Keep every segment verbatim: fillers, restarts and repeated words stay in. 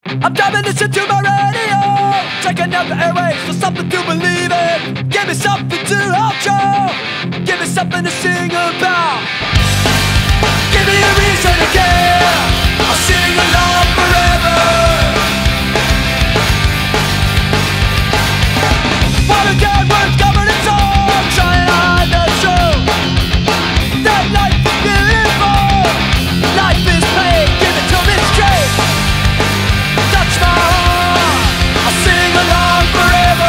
I'm driving this into my radio, checking out the airwaves for something to believe in. Give me something to outro, give me something to sing about. Give me a reason to care, I'll sing along forever. Water down, words covered in song, trying to hide the truth. That life is beautiful, life is pain, give it to me straight. Touch my heart, I'll sing along forever.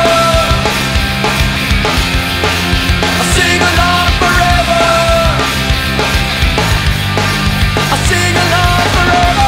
I'll sing along forever. I'll sing along forever.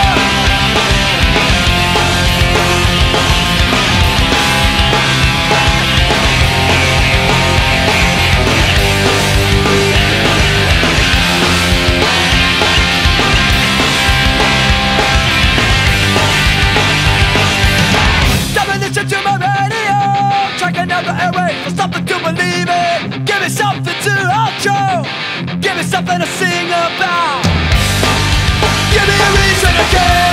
Listen to my radio, checking out the airwaves for something to believe in. Give me something to outro, give me something to sing about. Give me a reason to care.